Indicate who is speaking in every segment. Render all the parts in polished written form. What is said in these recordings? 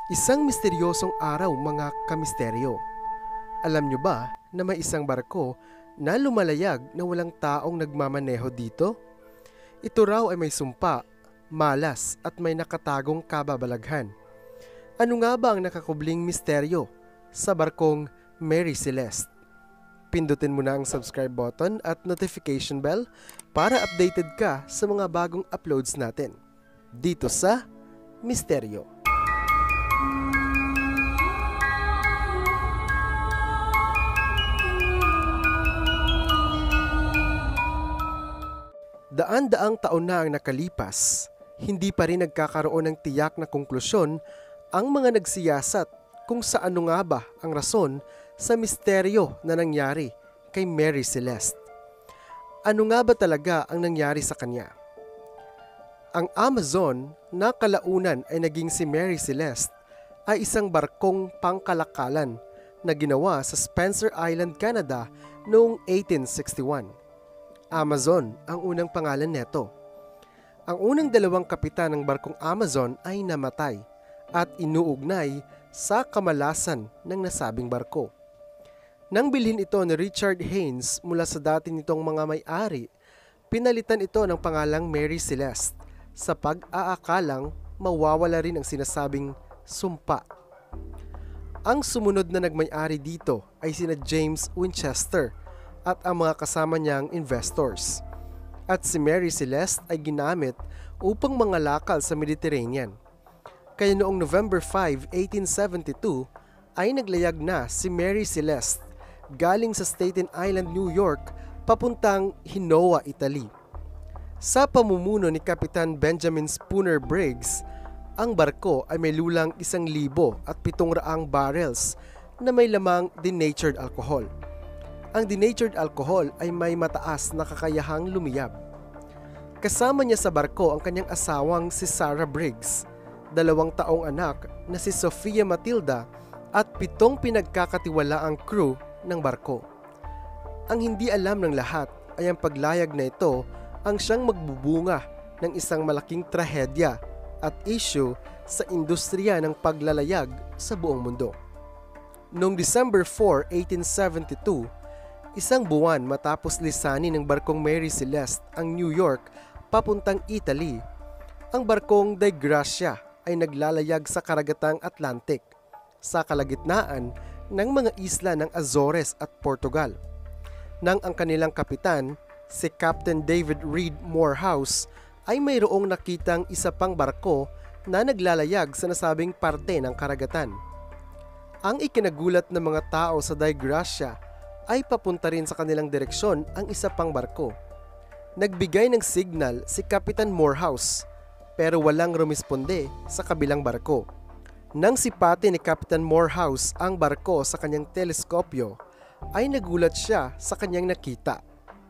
Speaker 1: Isang misteryosong araw mga kamisteryo. Alam nyo ba na may isang barko na lumalayag na walang taong nagmamaneho dito? Ito raw ay may sumpa, malas at may nakatagong kababalaghan. Ano nga ba ang nakakubling misteryo sa barkong Mary Celeste? Pindutin mo na ang subscribe button at notification bell para updated ka sa mga bagong uploads natin dito sa Misteryo. Daan-daang taon na ang nakalipas, hindi pa rin nagkakaroon ng tiyak na konklusyon ang mga nagsiyasat kung saano nga ba ang rason sa misteryo na nangyari kay Mary Celeste. Ano nga ba talaga ang nangyari sa kanya? Ang Amazon na kalaunan ay naging si Mary Celeste ay isang barkong pangkalakalan na ginawa sa Spencer Island, Canada noong 1861. Amazon ang unang pangalan neto. Ang unang dalawang kapitan ng barkong Amazon ay namatay at inuugnay sa kamalasan ng nasabing barko. Nang bilhin ito ni Richard Haynes mula sa dati nitong mga may-ari, pinalitan ito ng pangalang Mary Celeste sa pag-aakalang mawawala rin ang sinasabing sumpa. Ang sumunod na nagmay-ari dito ay sina James Winchester at ang mga kasama niyang investors. At si Mary Celeste ay ginamit upang mangalakal sa Mediterranean. Kaya noong November 5, 1872 ay naglayag na si Mary Celeste galing sa Staten Island, New York papuntang Genoa, Italy. Sa pamumuno ni Kapitan Benjamin Spooner Briggs, ang barko ay may lulang 1,700 barrels na may lamang denatured alcohol. Ang denatured alcohol ay may mataas na kakayahang lumiyab. Kasama niya sa barko ang kanyang asawang si Sarah Briggs, 2 taong anak na si Sofia Matilda at 7 pinagkakatiwalaang crew ng barko. Ang hindi alam ng lahat ay ang paglayag na ito ang siyang magbubunga ng isang malaking trahedya at issue sa industriya ng paglalayag sa buong mundo. Noong December 4, 1872, isang buwan matapos lisanin ng barkong Mary Celeste ang New York papuntang Italy, ang barkong Dei Gracia ay naglalayag sa karagatang Atlantic sa kalagitnaan ng mga isla ng Azores at Portugal. Nang ang kanilang kapitan, si Captain David Reed Morehouse, ay mayroong nakitang isa pang barko na naglalayag sa nasabing parte ng karagatan. Ang ikinagulat ng mga tao sa Dei Gracia ay papunta rin sa kanilang direksyon ang isa pang barko. Nagbigay ng signal si Kapitan Morehouse pero walang rumisponde sa kabilang barko. Nang sipati ni Kapitan Morehouse ang barko sa kanyang teleskopyo, ay nagulat siya sa kanyang nakita.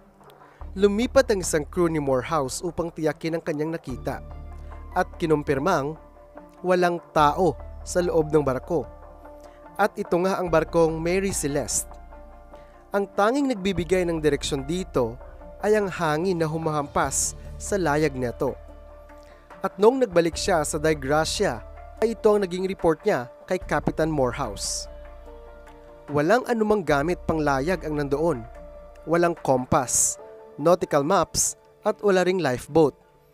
Speaker 1: Lumipat ang isang crew ni Morehouse upang tiyakin ang kanyang nakita at kinumpirmang walang tao sa loob ng barko. At ito nga ang barkong Mary Celeste. Ang tanging nagbibigay ng direksyon dito ay ang hangin na humahampas sa layag nito. At noong nagbalik siya sa Dei Gracia, ay ito ang naging report niya kay Kapitan Morehouse. Walang anumang gamit pang layag ang nandoon. Walang kompas, nautical maps, at wala ring lifeboat.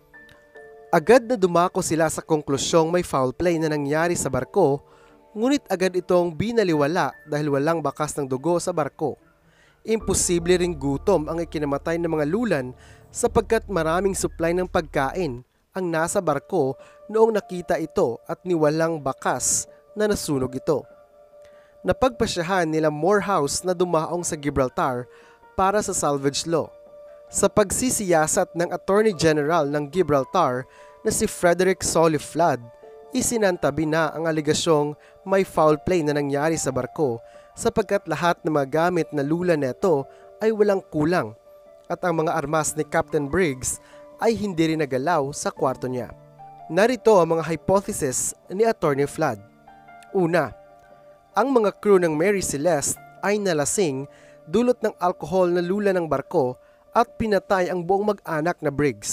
Speaker 1: Agad na dumako sila sa konklusyong may foul play na nangyari sa barko, ngunit agad itong binaliwala dahil walang bakas ng dugo sa barko. Imposible ring gutom ang ikinamatay ng mga lulan sapagkat maraming supply ng pagkain ang nasa barko noong nakita ito at niwalang bakas na nasunog ito. Napagpasyahan nila Morehouse na dumaong sa Gibraltar para sa salvage law. Sa pagsisiyasat ng Attorney General ng Gibraltar na si Frederick Solly Flood, isinantabi na ang aligasyong may foul play na nangyari sa barko sapagkat lahat ng mga gamit na lula neto ay walang kulang at ang mga armas ni Captain Briggs ay hindi rin nagalaw sa kwarto niya. Narito ang mga hypothesis ni Attorney Flood. Una, ang mga crew ng Mary Celeste ay nalasing dulot ng alkohol na lula ng barko at pinatay ang buong mag-anak na Briggs.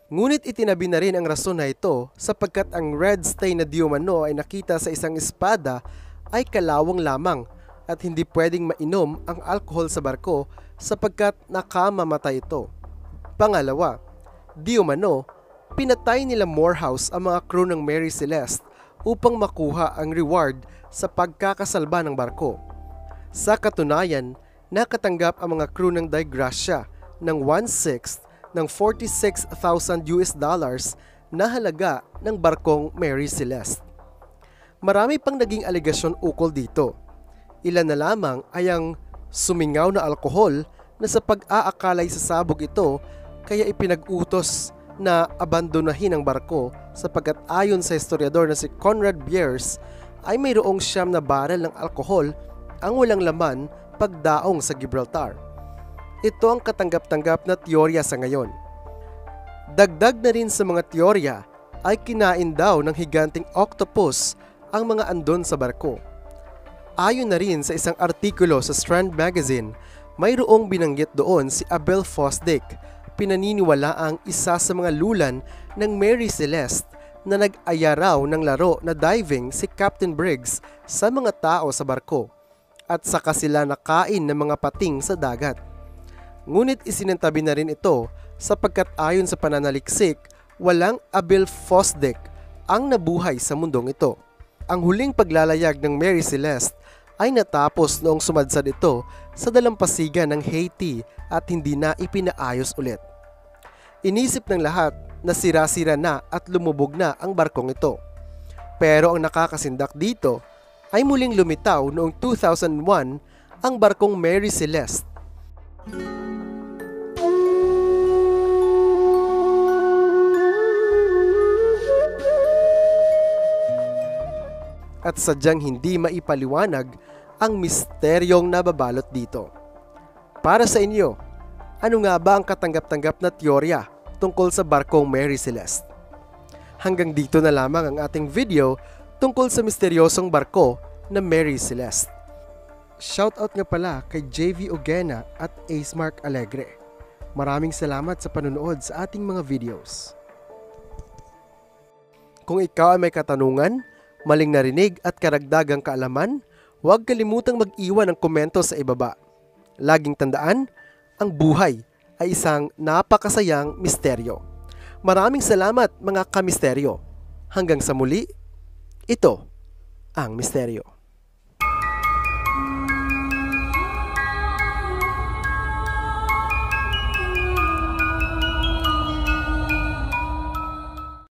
Speaker 1: Ngunit itinabi na rin ang rason na ito sapagkat ang red stain na di umano ay nakita sa isang espada ay kalawang lamang at hindi pwedeng mainom ang alkohol sa barko sapagkat nakamamatay ito. Pangalawa, di umano, pinatay nila Morehouse ang mga crew ng Mary Celeste upang makuha ang reward sa pagkakasalba ng barko. Sa katunayan, nakatanggap ang mga crew ng Dei Gracia ng 1/6 ng $46,000 na halaga ng barkong Mary Celeste. Marami pang naging alegasyon ukol dito. Ilan na lamang ay ang sumingaw na alkohol na sa pag-aakalay sa sabog ito kaya ipinag-utos na abandonahin ang barko sapagkat ayon sa historiador na si Conrad Bierce ay mayroong 9 na barel ng alkohol ang walang laman pagdaong sa Gibraltar. Ito ang katanggap-tanggap na teorya sa ngayon. Dagdag na rin sa mga teorya ay kinain daw ng higanting octopus ang mga andon sa barko. Ayon na rin sa isang artikulo sa Strand Magazine, mayroong binanggit doon si Abel Fosdick, pinaniniwala ang isa sa mga lulan ng Mary Celeste na nag-aya raw ng laro na diving si Captain Briggs sa mga tao sa barko at saka sila nakain ng mga pating sa dagat. Ngunit isinantabi na rin ito sapagkat ayon sa pananaliksik, walang Abel Fosdick ang nabuhay sa mundong ito. Ang huling paglalayag ng Mary Celeste ay natapos noong sumadsad ito sa dalampasigan ng Haiti at hindi na ipinaayos ulit. Inisip ng lahat na sira-sira na at lumubog na ang barkong ito. Pero ang nakakasindak dito ay muling lumitaw noong 2001 ang barkong Mary Celeste. At sadyang hindi maipaliwanag ang misteryong nababalot dito. Para sa inyo, ano nga ba ang katanggap-tanggap na teorya tungkol sa barkong Mary Celeste? Hanggang dito na lamang ang ating video tungkol sa misteryosong barko na Mary Celeste. Shoutout nga pala kay JV Ogena at Ace Mark Alegre. Maraming salamat sa panonood sa ating mga videos. Kung ikaw ay may katanungan, maling narinig at karagdagang kaalaman, huwag kalimutang mag-iwan ng komento sa ibaba. Laging tandaan, ang buhay ay isang napakasayang misteryo. Maraming salamat mga kamisteryo. Hanggang sa muli, ito ang misteryo.